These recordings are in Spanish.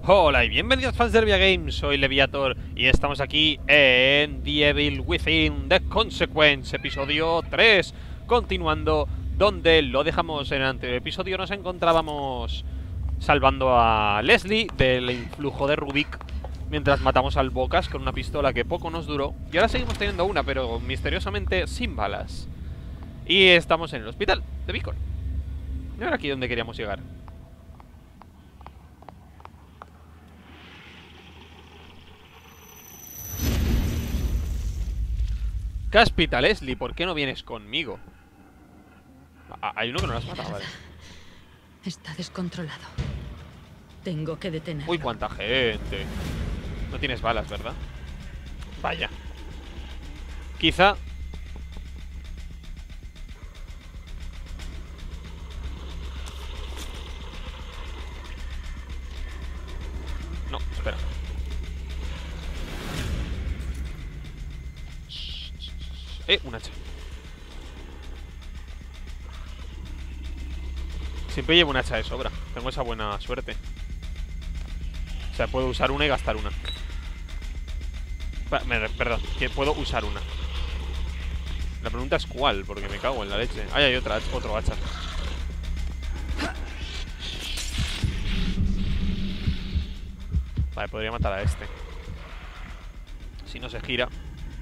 Hola y bienvenidos fans de Hervia Games, soy Leviator y estamos aquí en The Evil Within The Consequence, episodio 3. Continuando donde lo dejamos en el anterior episodio, nos encontrábamos salvando a Leslie del influjo de Rubik mientras matamos al Bocas con una pistola que poco nos duró. Y ahora seguimos teniendo una, pero misteriosamente sin balas. Y estamos en el hospital de Beacon. Y ahora aquí donde queríamos llegar. Cáspita, Leslie, ¿por qué no vienes conmigo? Hay uno que no lo has matado, vale. Está descontrolado. Tengo que detenerlo. Uy, cuánta gente. No tienes balas, ¿verdad? Vaya. Quizá... No, espera. Un hacha. Siempre llevo un hacha de sobra. Tengo esa buena suerte. O sea, puedo usar una y gastar una. Perdón, que puedo usar una. La pregunta es cuál, porque me cago en la leche. Ahí hay otro hacha. Vale, podría matar a este. Si no se gira.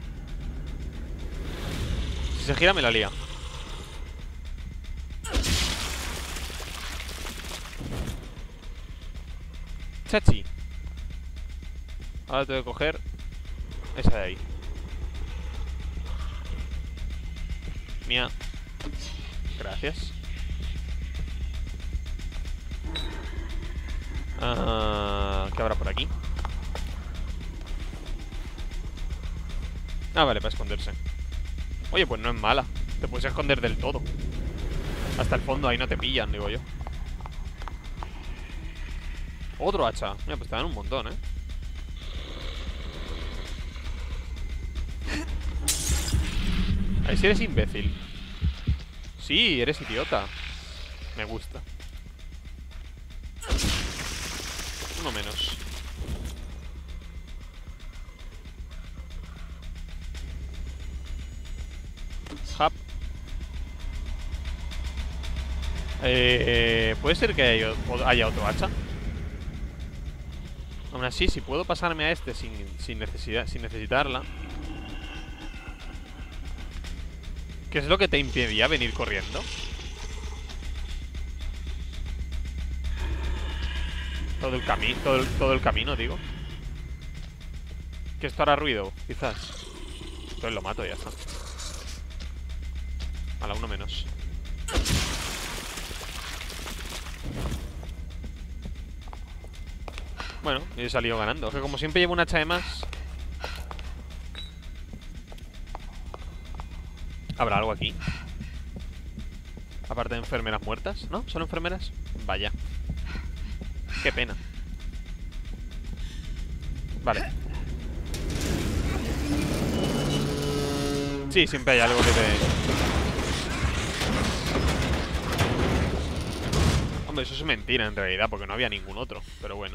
Si se gira me la lía. Chachi. Ahora tengo que coger esa de ahí. Mía. Gracias. ¿Qué habrá por aquí? Ah, vale, para esconderse. Oye, pues no es mala. Te puedes esconder del todo. Hasta el fondo, ahí no te pillan, digo yo. Otro hacha. Mira, pues te dan un montón, A ver si eres imbécil. Sí, eres idiota. Me gusta. Uno menos. Hub. ¿Puede ser que haya otro hacha? Aún así, si puedo pasarme a este sin necesitarla. ¿Qué es lo que te impedía venir corriendo? Todo el camino, digo. Que esto hará ruido, quizás. Entonces lo mato y ya está. A la uno menos. Bueno, he salido ganando. Es que como siempre llevo un hacha de más. ¿Habrá algo aquí? Aparte de enfermeras muertas, ¿no? ¿Son enfermeras? Vaya. Qué pena. Vale. Sí, siempre hay algo que te... Hombre, eso es mentira en realidad, porque no había ningún otro. Pero bueno.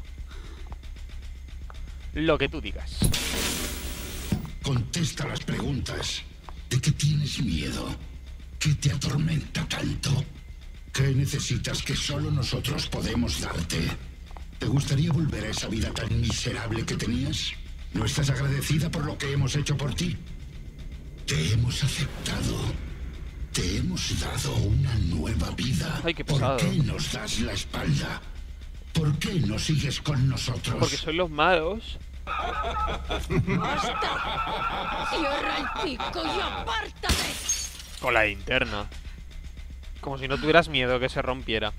Lo que tú digas. Contesta las preguntas. ¿De qué tienes miedo? ¿Qué te atormenta tanto? ¿Qué necesitas que solo nosotros podemos darte? ¿Te gustaría volver a esa vida tan miserable que tenías? ¿No estás agradecida por lo que hemos hecho por ti? Te hemos aceptado. Te hemos dado una nueva vida. Ay, qué pesado. ¿Por qué nos das la espalda? ¿Por qué no sigues con nosotros? Porque sois los malos. ¡Basta! ¡Cierra el pico y apártate! Con la linterna. Como si no tuvieras miedo que se rompiera.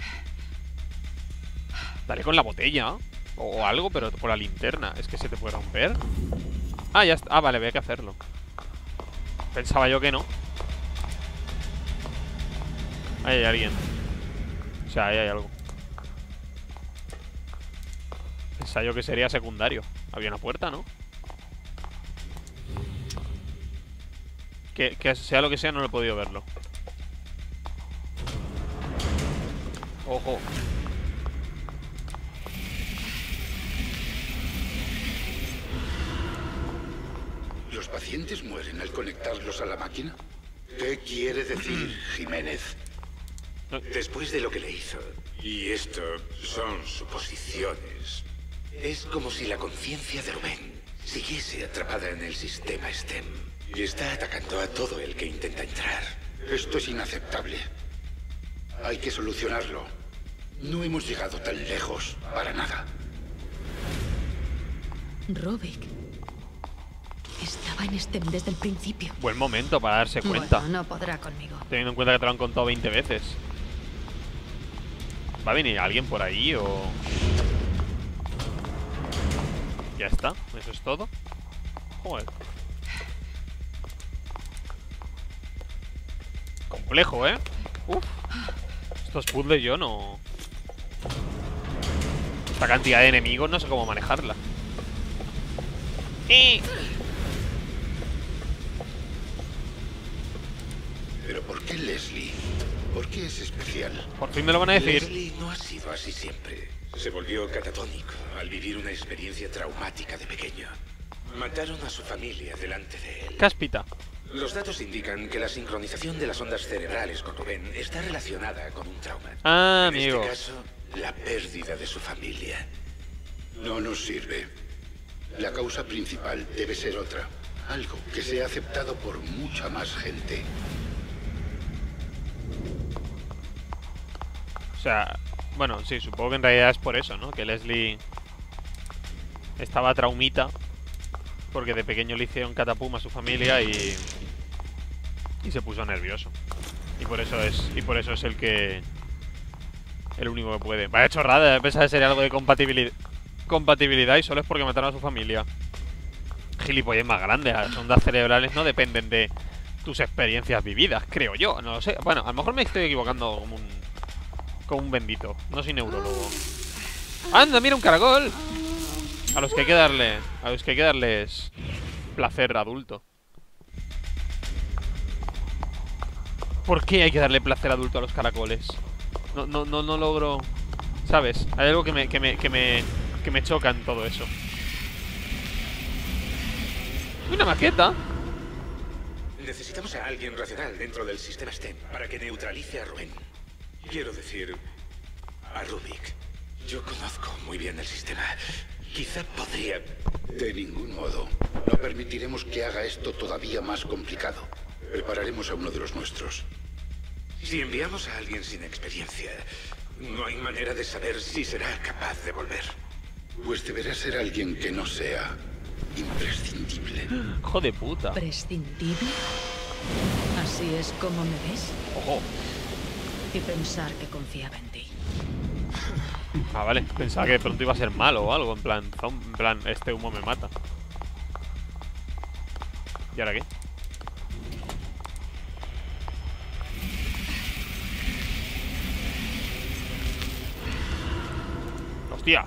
Dale con la botella o algo, pero por la linterna. Es que se te puede romper. Ah, ya está. Ah, vale, había que hacerlo. Pensaba yo que no. Ahí hay alguien. O sea, ahí hay algo. Pensaba yo que sería secundario. Había una puerta, ¿no? Que sea lo que sea, no lo he podido verlo. Ojo. pacientes mueren al conectarlos a la máquina? ¿Qué quiere decir, Jiménez? Después de lo que le hizo, y esto son suposiciones, es como si la conciencia de Rubén siguiese atrapada en el sistema STEM y está atacando a todo el que intenta entrar. Esto es inaceptable. Hay que solucionarlo. No hemos llegado tan lejos, para nada. Rubik estaba en STEM desde el principio. Buen momento para darse cuenta. Bueno, no podrá conmigo. Teniendo en cuenta que te lo han contado 20 veces. ¿Va a venir alguien por ahí o...? Ya está, eso es todo. Joder. Complejo, ¿eh? Uf. Estos puzzles yo no... Esta cantidad de enemigos no sé cómo manejarla. ¿Pero por qué Leslie? ¿Por qué es especial? Por fin me lo van a decir. Leslie no ha sido así siempre. Se volvió catatónico al vivir una experiencia traumática de pequeño. Mataron a su familia delante de él. Cáspita. Los datos indican que la sincronización de las ondas cerebrales con Rubén está relacionada con un trauma. Ah, en amigo. este caso, la pérdida de su familia. No nos sirve. La causa principal debe ser otra. Algo que sea aceptado por mucha más gente. O sea, bueno, sí, supongo que en realidad es por eso, ¿no? Que Leslie estaba traumita porque de pequeño le hicieron catapum a su familia y se puso nervioso. Y por eso es el único que puede. Vaya chorrada, pensaba que sería algo de compatibilidad y solo es porque mataron a su familia. Gilipollez más grande. Las ondas cerebrales no dependen de tus experiencias vividas, creo yo, no lo sé. Bueno, a lo mejor me estoy equivocando como un bendito. No soy neurólogo. ¡Anda, mira un caracol! A los que hay que darles placer adulto. ¿Por qué hay que darle placer adulto a los caracoles? No logro... ¿Sabes? Hay algo que me choca en todo eso. Una maqueta. Necesitamos a alguien racional dentro del sistema STEM para que neutralice a Rubén. Quiero decir, a Rubik. Yo conozco muy bien el sistema. Quizá podría... De ningún modo. No permitiremos que haga esto todavía más complicado. Prepararemos a uno de los nuestros. Si enviamos a alguien sin experiencia, no hay manera de saber si será capaz de volver. Pues deberá ser alguien que no sea imprescindible. Hijo de puta. ¿Prescindible? ¿Así es como me ves? Ojo. Y pensar que confiaba en ti. Ah, vale. Pensaba que de pronto iba a ser malo o algo. En plan, este humo me mata. ¿Y ahora qué? ¡Hostia!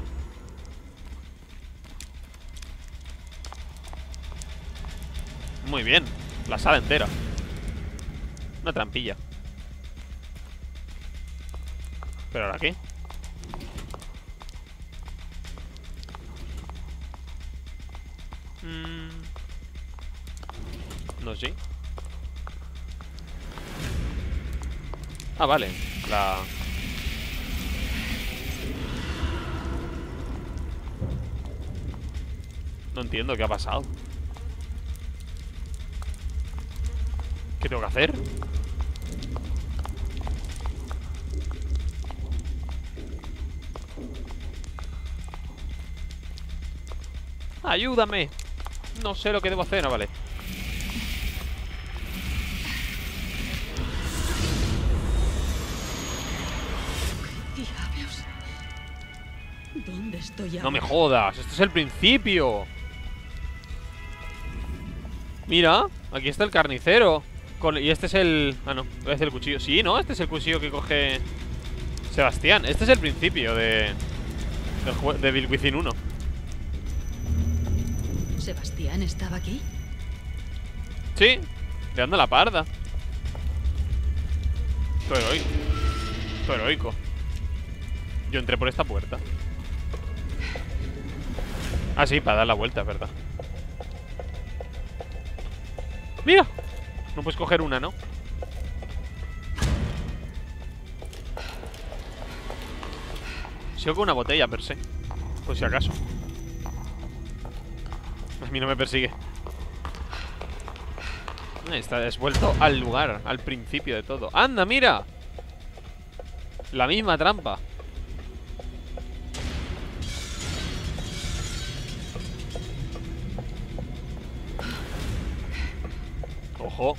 Muy bien. La sala entera. Una trampilla. ¿Pero ahora qué? No sé. Ah, vale. No entiendo qué ha pasado. ¿Qué tengo que hacer? ¡Ayúdame! No sé lo que debo hacer, vale. Diablos. ¿Dónde estoy ahora? No me jodas, este es el principio. Mira, aquí está el carnicero. Y este es el... Ah, no, es el cuchillo. Sí, ¿no? Este es el cuchillo que coge Sebastián. Este es el principio de Evil Within 1. ¿Sebastián estaba aquí? Sí, le dando la parda. Esto heroico. Yo entré por esta puerta. Ah, sí, para dar la vuelta, es verdad. ¡Mira! No puedes coger una, ¿no? Sigo con una botella, per se. Por si acaso. A mí no me persigue. Has vuelto al lugar, al principio de todo. ¡Anda, mira! La misma trampa. Ojo.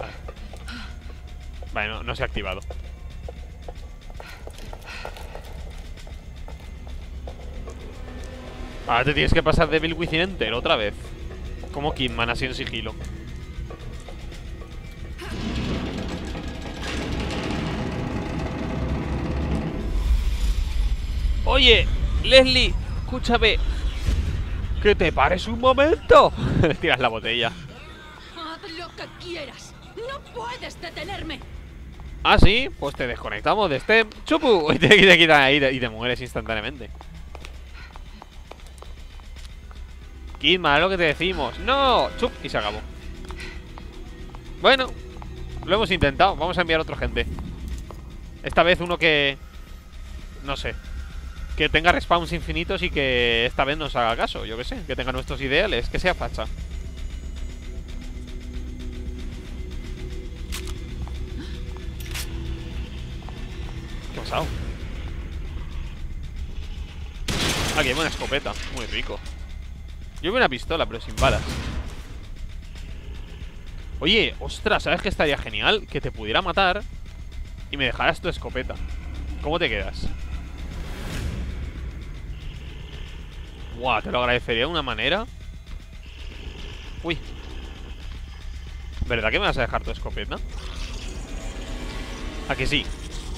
Vale, no se ha activado. Ahora te tienes que pasar de Devil Within entero otra vez. Como Kidman, así en sigilo. Oye, Leslie, escúchame. Que te pares un momento. Tiras la botella. Haz lo que quieras. No puedes detenerme. Ah, sí, pues te desconectamos de este chupu. Y te quitan ahí y te mueres instantáneamente. Kidman, lo que te decimos. No, chup, y se acabó. Bueno, lo hemos intentado. Vamos a enviar a otra gente. Esta vez uno que... no sé, que tenga respawns infinitos y que esta vez nos haga caso. Yo que sé, que tenga nuestros ideales. Que sea facha. ¿Qué ha pasado? Aquí hay una escopeta. Muy rico. Yo veo una pistola, pero sin balas. Oye, ostras, ¿sabes qué estaría genial? Que te pudiera matar y me dejaras tu escopeta. ¿Cómo te quedas? Buah, te lo agradecería de una manera. Uy. ¿Verdad que me vas a dejar tu escopeta? ¿A que sí?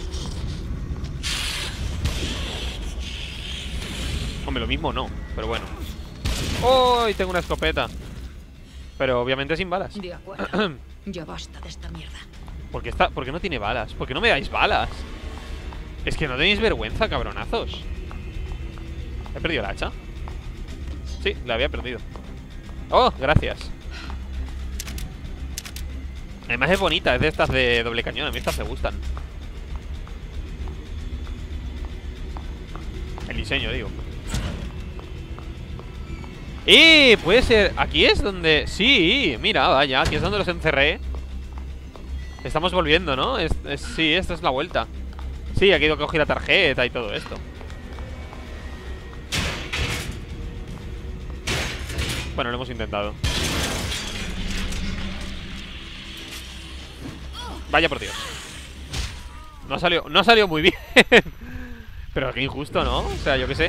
Hombre, lo mismo no, pero bueno. ¡Oh! Tengo una escopeta. Pero obviamente sin balas. De acuerdo. Ya basta de esta mierda. ¿Por qué no tiene balas? ¿Por qué no me dais balas? Es que no tenéis vergüenza, cabronazos. ¿He perdido el hacha? Sí, la había perdido. ¡Oh! Gracias. Además es bonita, es de estas de doble cañón. A mí estas me gustan. El diseño, digo. Puede ser. Aquí es donde... Sí, mira, vaya, aquí es donde los encerré. Estamos volviendo, ¿no? Sí, esta es la vuelta. Sí, aquí he ido a coger la tarjeta y todo esto. Bueno, lo hemos intentado. Vaya por Dios. No ha salido muy bien. Pero qué injusto, ¿no? O sea, yo qué sé.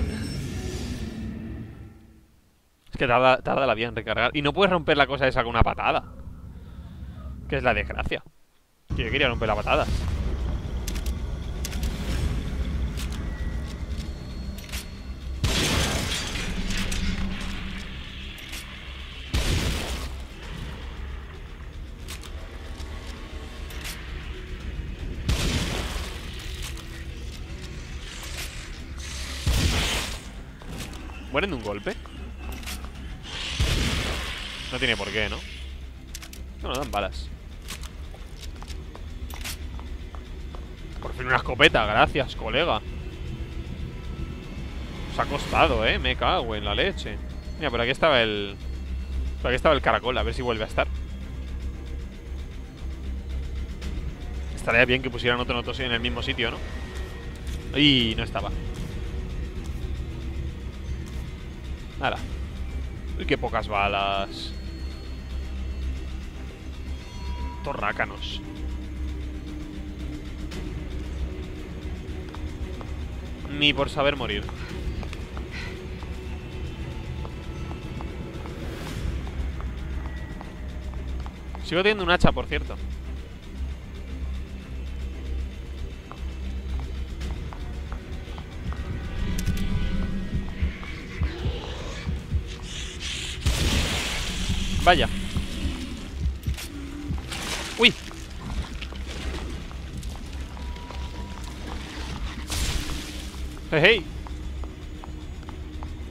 Es que tarda la vida en recargar. Y no puedes romper la cosa esa con una patada. Que es la desgracia. Que yo quería romper la patada. ¿Mueren de un golpe? No tiene por qué, ¿no? No dan balas. Por fin una escopeta, gracias, colega. Os ha costado, me cago en la leche. Mira, por aquí estaba el... Por aquí estaba el caracol, a ver si vuelve a estar. Estaría bien que pusieran otro en el mismo sitio, ¿no? Y no estaba. Nada. Uy, qué pocas balas. Torrácanos. Ni por saber morir. Sigo teniendo un hacha, por cierto. Vaya. Uy. Hey.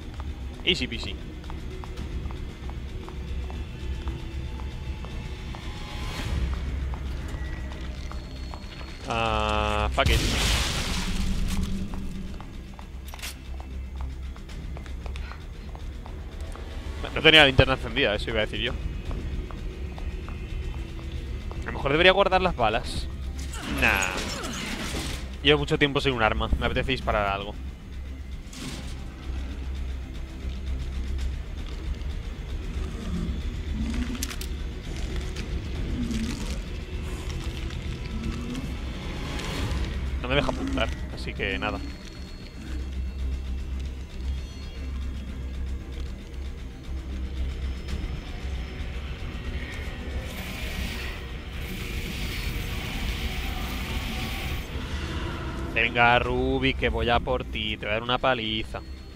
Easy peasy. Fuck it. No tenía la linterna encendida, eso iba a decir yo. A lo mejor debería guardar las balas. Nah. Llevo mucho tiempo sin un arma. Me apetece disparar algo. No me deja apuntar, así que nada. Venga, Ruby, que voy a por ti. Te voy a dar una paliza.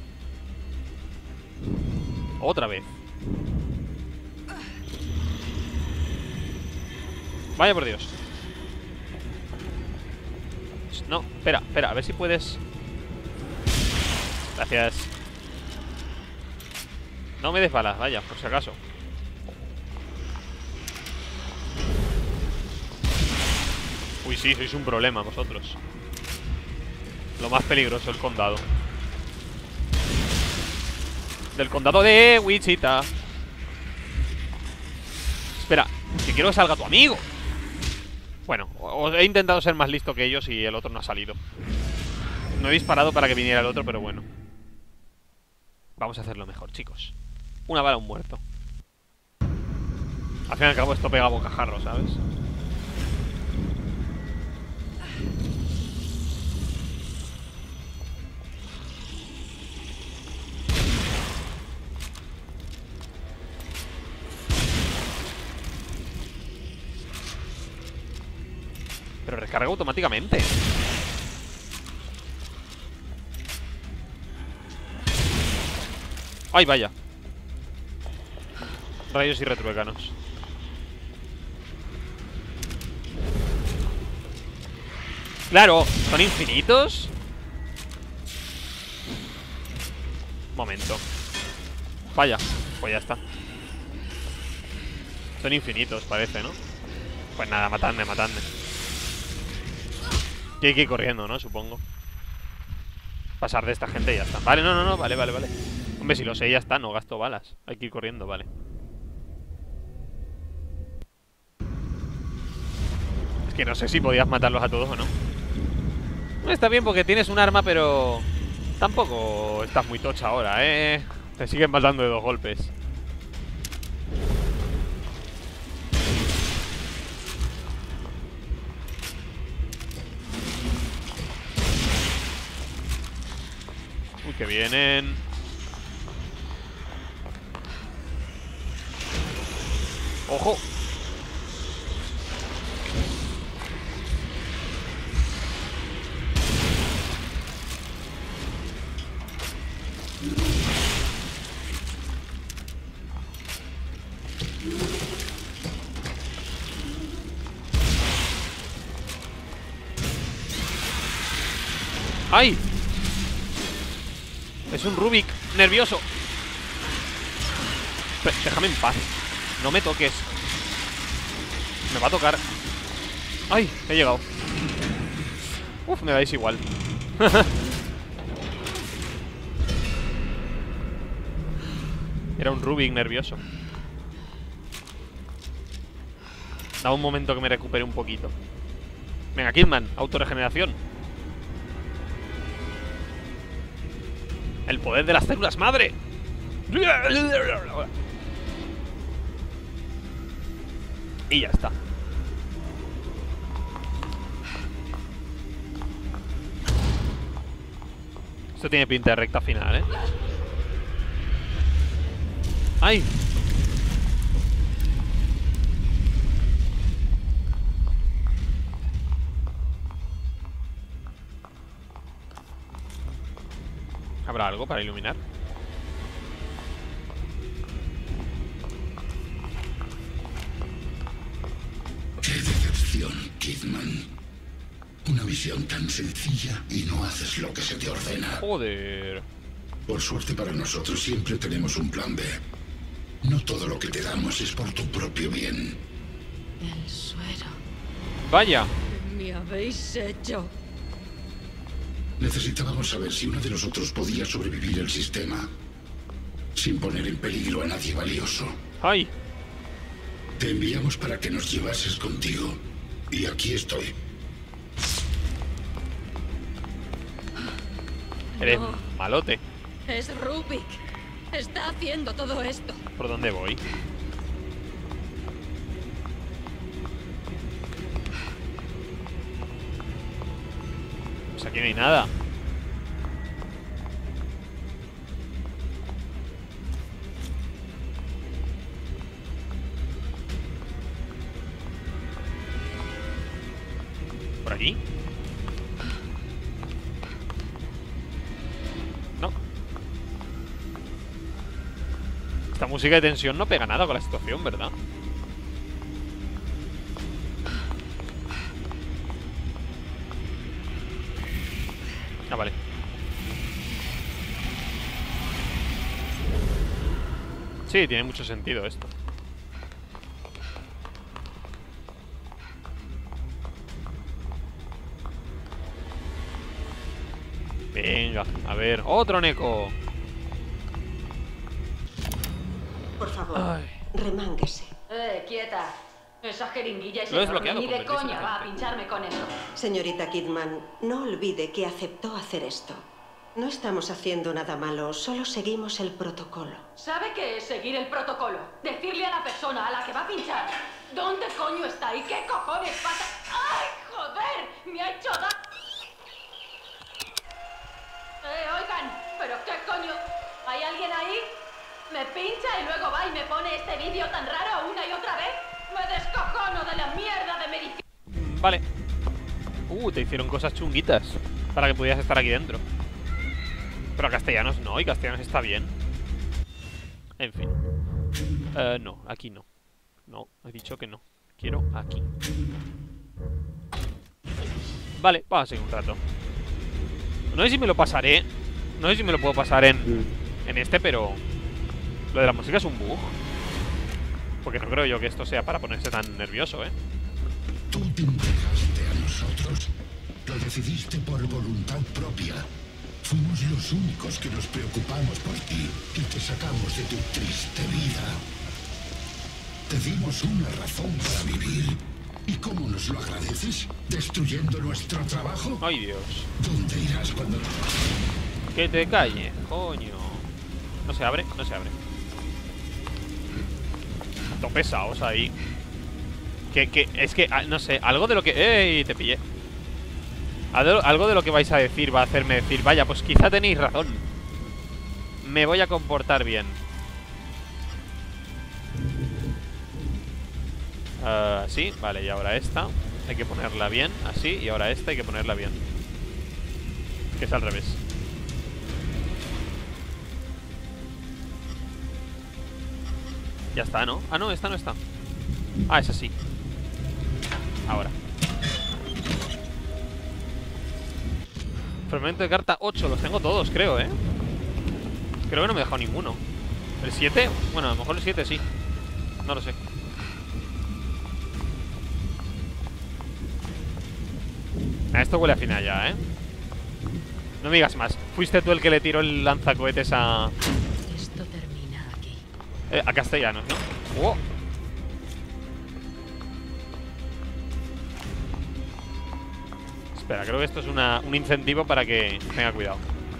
Otra vez. Vaya por Dios. No, espera, a ver si puedes. Gracias. No me des balas, vaya, por si acaso. Uy, sí, sois un problema vosotros. Lo más peligroso, el condado. Del condado de Wichita. Espera, que quiero que salga tu amigo. Bueno, he intentado ser más listo que ellos y el otro no ha salido. No he disparado para que viniera el otro, pero bueno. Vamos a hacerlo mejor, chicos. Una bala, un muerto. Al fin y al cabo esto pega bocajarro, ¿sabes? Pero recarga automáticamente. ¡Ay, vaya! Rayos y retruécanos. ¡Claro! ¿Son infinitos? Momento. Vaya, pues ya está. Son infinitos, parece, ¿no? Pues nada, matadme. Y hay que ir corriendo, ¿no? Supongo. Pasar de esta gente y ya está. Vale, no, vale. Hombre, si lo sé, ya está, no gasto balas. Hay que ir corriendo, vale. Es que no sé si podías matarlos a todos o no. Está bien porque tienes un arma, pero tampoco estás muy tocha ahora, ¿eh? Te siguen matando de 2 golpes. Uy, que vienen. ¡Ojo! ¡Ay! Es un Rubik nervioso. Déjame en paz. No me toques. Me va a tocar. ¡Ay! He llegado. Uf, me dais igual. Era un Rubik nervioso. Da un momento que me recupere un poquito. Venga, Kidman, autorregeneración. El poder de las células madre. Y ya está. Esto tiene pinta de recta final, ¿eh? ¡Ay! ¿Habrá algo para iluminar? ¡Qué decepción, Kidman! Una misión tan sencilla y no haces lo que se te ordena. Joder. Por suerte para nosotros siempre tenemos un plan B. No todo lo que te damos es por tu propio bien. El suero. Vaya. Mi habéis hecho? Necesitábamos saber si uno de nosotros podía sobrevivir el sistema sin poner en peligro a nadie valioso. ¡Ay! Te enviamos para que nos llevases contigo. Y aquí estoy. Eres No. malote. Es Rubik. Está haciendo todo esto. ¿Por dónde voy? Pues aquí no hay nada. ¿Por aquí? No. Esta música de tensión no pega nada con la situación, ¿verdad? Ah, vale. Sí, tiene mucho sentido esto. Venga, a ver, otro Neko. Por favor, Ay. remánguese. Quieta. Esa jeringuilla es Lo he enorme. desbloqueado, Ni de convertirse en coña va a gente. pincharme con eso. Señorita Kidman, no olvide que aceptó hacer esto. No estamos haciendo nada malo, solo seguimos el protocolo. ¿Sabe qué es seguir el protocolo? Decirle a la persona a la que va a pinchar ¿dónde coño está y qué cojones pasa? ¡Ay, joder! ¡Me ha hecho daño! Oigan, ¿pero qué coño? ¿Hay alguien ahí? Me pincha y luego va y me pone este vídeo tan raro una y otra vez. Me descojono de la mierda de medicina. Vale. Te hicieron cosas chunguitas para que pudieras estar aquí dentro. Pero castellanos no, y castellanos está bien. En fin. No, aquí no. No, he dicho que no. Quiero aquí. Vale, vamos a seguir un rato. No sé si me lo pasaré. No sé si me lo puedo pasar en este, pero lo de la música es un bug. Porque no creo yo que esto sea para ponerse tan nervioso, ¿eh? Tú te entregaste a nosotros. Lo decidiste por voluntad propia. Fuimos los únicos que nos preocupamos por ti y te sacamos de tu triste vida. Te dimos una razón para vivir. ¿Y cómo nos lo agradeces? ¿Destruyendo nuestro trabajo? Ay, Dios. ¿Dónde irás cuando...? Que te calle, coño. No se abre, no se abre. Todo pesados ahí. Es que, no sé, algo de lo que... ¡Ey! Te pillé. Algo de lo que vais a decir va a hacerme decir, vaya, pues quizá tenéis razón. Me voy a comportar bien. Sí, vale, y ahora esta hay que ponerla bien, así. Y ahora esta hay que ponerla bien. Que es al revés. Ya está, ¿no? Ah, no, esta no está. Ah, esa sí. Ahora. Fragmento de carta 8, los tengo todos, creo, ¿eh? Creo que no me he dejado ninguno. ¿El 7? Bueno, a lo mejor el 7 sí. No lo sé. Esto huele a final ya, ¿eh? No me digas más. Fuiste tú el que le tiró el lanzacohetes a... Esto termina aquí. a castellanos, ¿no? ¡Wow! Espera, creo que esto es un incentivo para que tenga cuidado.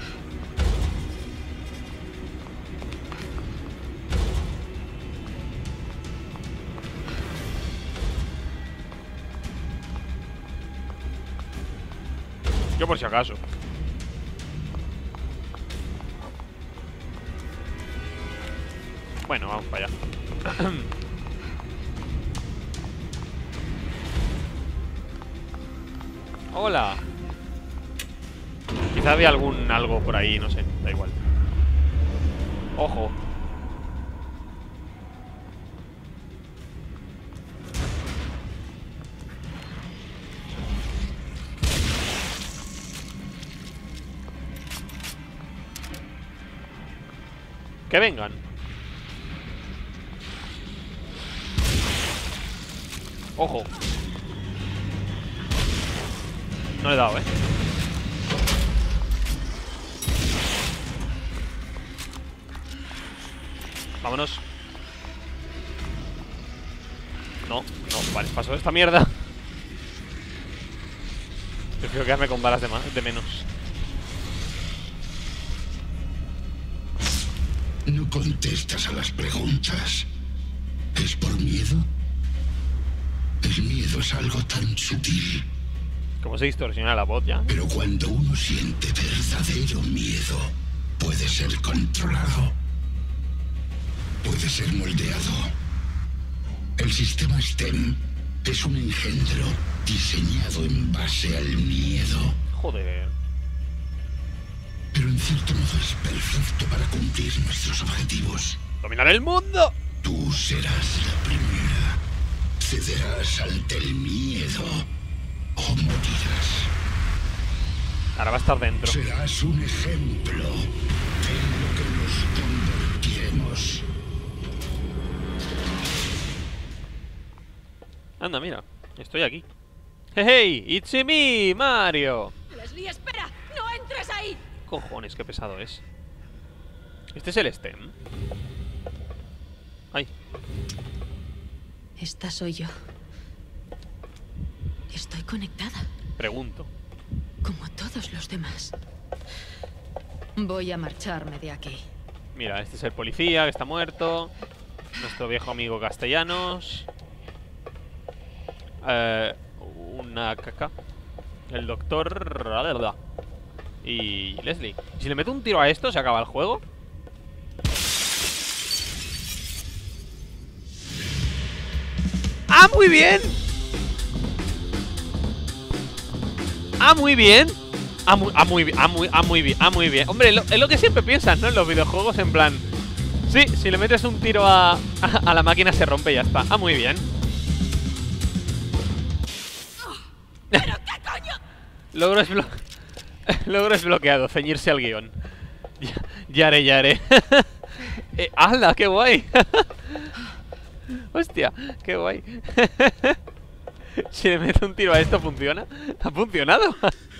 Yo por si acaso. Bueno, vamos para allá. Hola. Quizá había algo por ahí, no sé, da igual. Ojo. Que vengan. Ojo. No le he dado, Vámonos. No, vale, paso esta mierda. Prefiero quedarme con balas de menos. No contestas a las preguntas. ¿Es por miedo? El miedo es algo tan sutil. ¿Cómo se distorsiona la voz ya? Pero cuando uno siente verdadero miedo, puede ser controlado. Puede ser moldeado. El sistema STEM es un engendro diseñado en base al miedo. Joder. Pero en cierto modo es perfecto para cumplir nuestros objetivos. ¡Dominar el mundo! Tú serás la primera. Cederás ante el miedo o morirás. Ahora va a estar dentro. Serás un ejemplo de lo que nos convertiremos. Anda, mira, estoy aquí. ¡Hey! ¡It's me, Mario! Leslie, espera, no entres ahí. Cojones, qué pesado es. Este es el STEM. Ay. Esta soy yo. Estoy conectada, Pregunto. como todos los demás. Voy a marcharme de aquí. Mira, este es el policía que está muerto. Nuestro viejo amigo Castellanos. Una caca. El doctor. Y Leslie. Si le meto un tiro a esto, ¿se acaba el juego? ¡Ah, muy bien! ¡Ah, muy bien! Muy bien. Hombre, es lo que siempre piensas, ¿no? En los videojuegos, en plan... Sí, si le metes un tiro a la máquina se rompe y ya está. ¡Ah, muy bien! ¿Pero qué coño? Logro desbloqueado, ceñirse al guión. Yare. ¡Hala, qué guay! Hostia, qué guay. Si le meto un tiro a esto, ¿funciona? ¿Ha funcionado?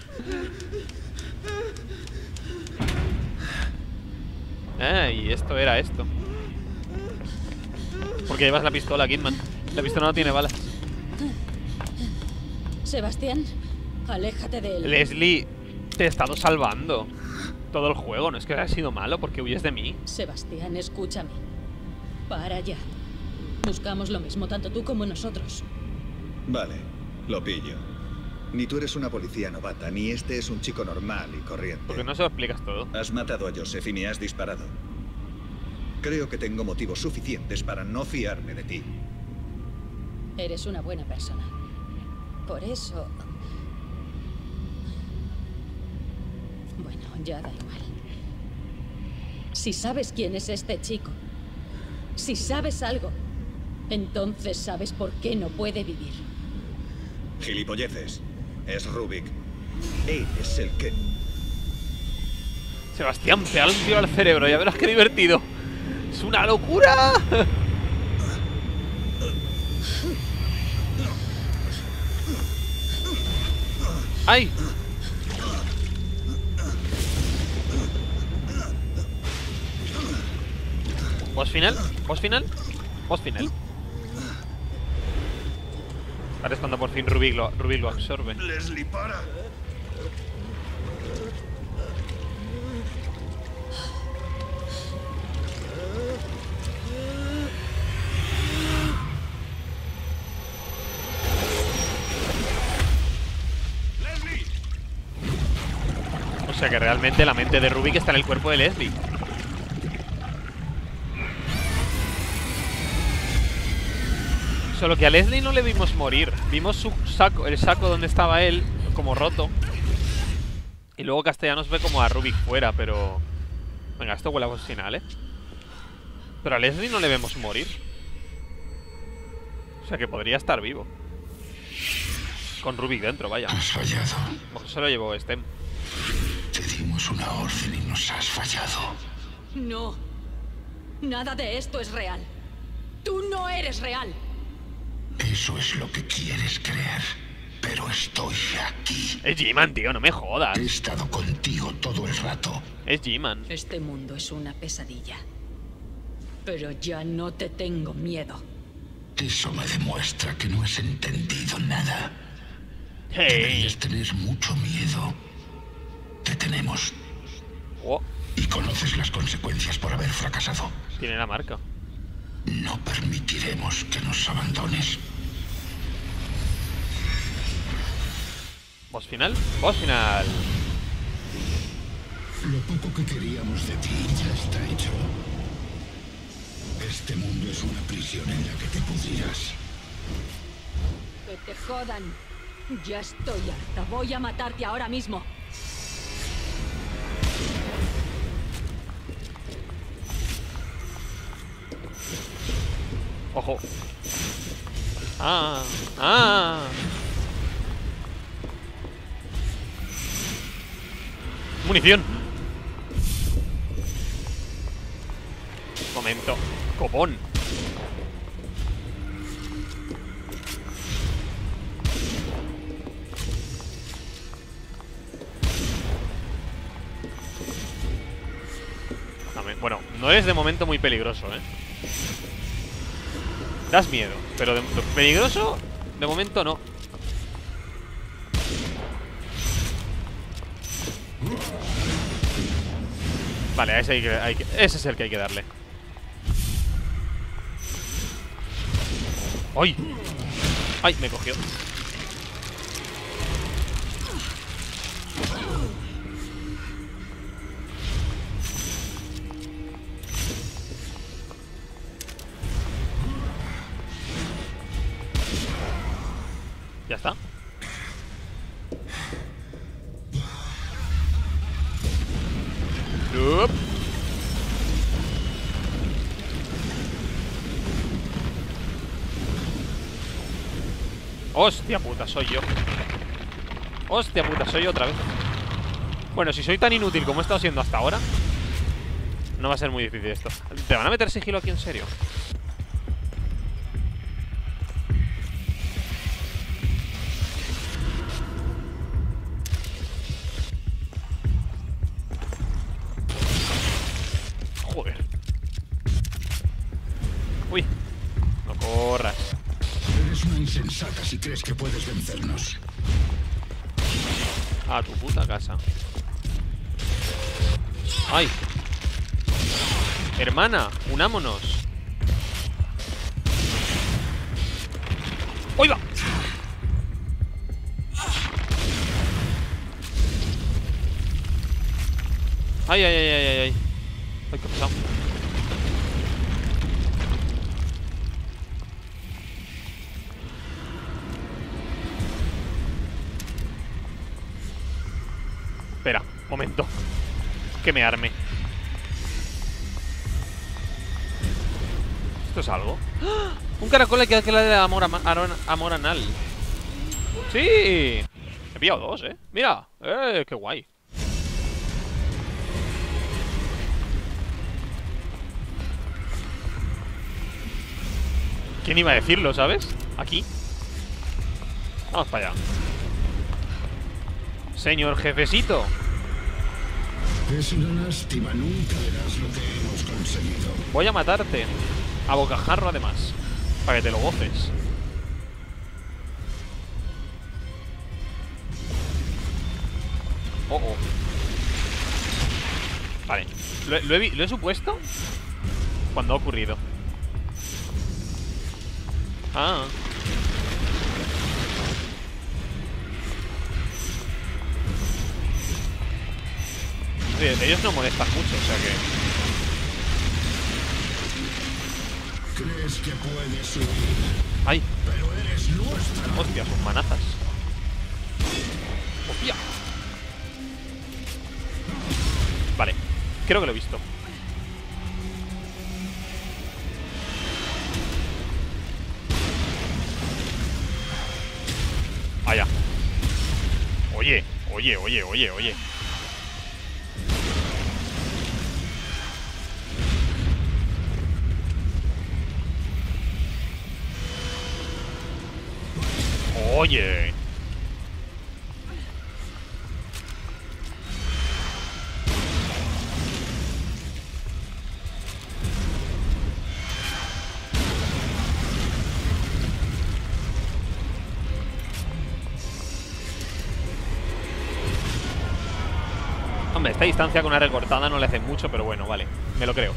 Y esto era esto. Porque llevas la pistola, Kidman. La pistola no tiene balas. Sebastián, aléjate de él. Leslie, te he estado salvando todo el juego. No es que haya sido malo porque huyes de mí. Sebastián, escúchame. Para ya. Buscamos lo mismo, tanto tú como nosotros. Vale, lo pillo. Ni tú eres una policía novata, ni este es un chico normal y corriente. Porque no se lo explicas todo. Has matado a Joseph y me has disparado. Creo que tengo motivos suficientes para no fiarme de ti. Eres una buena persona. Por eso... Bueno, ya da igual. Si sabes quién es este chico, si sabes algo, entonces sabes por qué no puede vivir. Gilipolleces. Es Rubik. Él es el que... Sebastián, pégale un tiro al cerebro. Ya verás qué divertido. ¡Es una locura! ¡Ay! ¿Boss final? ¿Boss final? ¿Boss final? Ahora es cuando por fin Rubik lo absorbe. Leslie, para. O sea que realmente la mente de Rubik está en el cuerpo de Leslie. Solo que a Leslie no le vimos morir. Vimos su saco, el saco donde estaba él, como roto. Y luego Castellanos ve como a Rubik fuera, pero... Venga, esto huele a voz final, ¿eh? Pero a Leslie no le vemos morir. O sea que podría estar vivo. Con Rubik dentro, vaya. Has fallado. Mejor se lo llevó Stem. Te dimos una orden y nos has fallado. No. Nada de esto es real. Tú no eres real. Eso es lo que quieres creer. pero estoy aquí. Es G-Man, tío, no me jodas. He estado contigo todo el rato. Es G-Man. Este mundo es una pesadilla. Pero ya no te tengo miedo. Eso me demuestra que no has entendido nada. Hey. Deberías tener mucho miedo. Te tenemos. Oh, Y conoces las consecuencias por haber fracasado. tiene la marca. No permitiremos que nos abandones. Boss final. Boss final. Lo poco que queríamos de ti ya está hecho. Este mundo es una prisión en la que te pudrirás. Que te jodan. Ya estoy harta. Voy a matarte ahora mismo. Ojo. Ah. Munición. Momento. Copón. Bueno, no eres de momento muy peligroso, ¿eh? Das miedo, pero peligroso, de momento no. Vale, a ese, ese es el que hay que darle. ¡Ay! ¡Ay! Me cogió. Ya está. Nope. Hostia puta, soy yo. Hostia puta, soy yo otra vez. Bueno, si soy tan inútil como he estado siendo hasta ahora, no va a ser muy difícil esto. ¿Te van a meter sigilo aquí en serio? Joder. Uy, no corras. Eres una insensata si crees que puedes vencernos. A tu puta casa. ¡Ay! Hermana, unámonos. ¡Uy, va! ¡Ay, ay, ay, ay, ay! ¡Ay, qué pesado! Espera, momento. Que me arme. ¿Esto es algo? ¡Ah! Un caracol que le da amor anal. ¡Sí! He pillado dos, ¿eh? Mira, qué guay. ¿Quién iba a decirlo, sabes? Aquí. Vamos para allá. Señor jefecito. Es una lástima, nunca verás lo que hemos conseguido. Voy a matarte. A bocajarro además. Para que te lo goces. Oh, oh. Vale. Lo he supuesto cuando ha ocurrido. Ah. Oye, ellos no molestan mucho, o sea que... ¿Crees que puedes huir? ¡Ay! Pero eres nuestra. ¡Hostia, sus manazas! ¡Hostia! Vale, creo que lo he visto. ¡Allá! Oye, oye, oye, oye, oye. Oye. esta distancia con una recortada no le hace mucho, pero bueno, vale, me lo creo.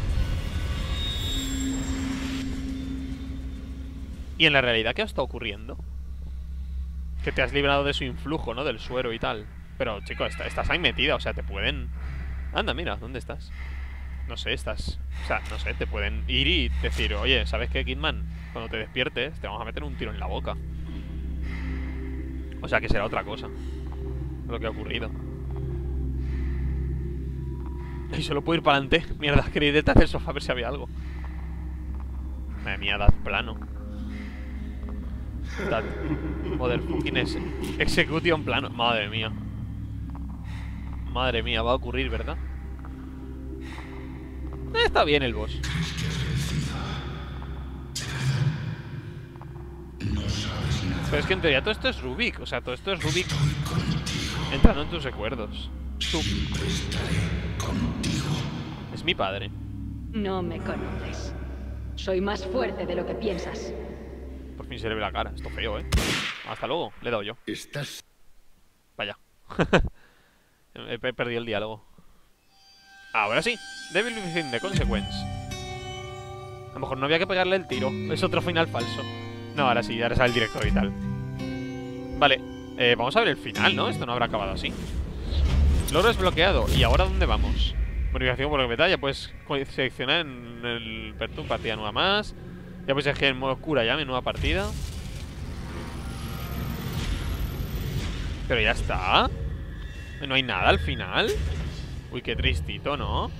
¿Y en la realidad qué está ocurriendo? Que te has librado de su influjo, ¿no? Del suero y tal. Pero, chico, estás ahí metida, o sea, te pueden... Anda, mira, ¿dónde estás? No sé, estás... O sea, no sé, te pueden ir y decir, oye, ¿sabes qué, Kidman? Cuando te despiertes, te vamos a meter un tiro en la boca. O sea, que será otra cosa lo que ha ocurrido. Y solo puedo ir para adelante. Mierda, quería ir detrás del sofá a ver si había algo. Madre mía, dad plano. Dad motherfucking execution plano. Madre mía. Madre mía, va a ocurrir, ¿verdad? Está bien el boss. Pero es que en teoría todo esto es Rubik. O sea, todo esto es Rubik entrando en tus recuerdos. Es mi padre. No me conoces. Soy más fuerte de lo que piensas. Por fin se le ve la cara. Esto feo, ¿eh? Hasta luego. Le he dado yo. Estás... Vaya. He perdido el diálogo. Ahora sí. Devil Within The Consequence. A lo mejor no había que pegarle el tiro. Es otro final falso. No, ahora sí. Ahora sale el director y tal. Vale. Vamos a ver el final, ¿no? Esto no habrá acabado así. Logro desbloqueado. ¿Y ahora dónde vamos? Bonificación por batalla. Puedes seleccionar en el Pertum partida nueva más. Ya puedes elegir en modo oscura ya, mi nueva partida. Pero ya está. No hay nada al final. Uy, qué tristito, ¿no?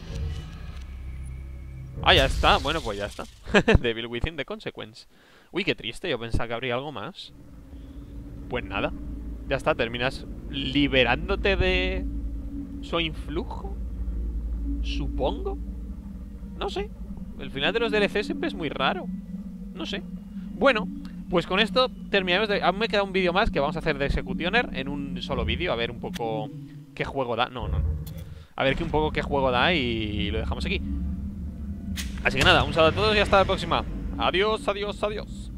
Ah, ya está. Bueno, pues ya está. Devil Within The Consequence. Uy, qué triste. Yo pensaba que habría algo más. Pues nada. Ya está. Terminas liberándote de su influjo. Supongo. No sé. El final de los DLC siempre es muy raro. No sé. Bueno, pues con esto terminamos de... Aún me queda un vídeo más que vamos a hacer de Executioner en un solo vídeo. A ver un poco qué juego da. No. A ver un poco qué juego da y lo dejamos aquí. Así que nada, un saludo a todos y hasta la próxima. Adiós, adiós, adiós.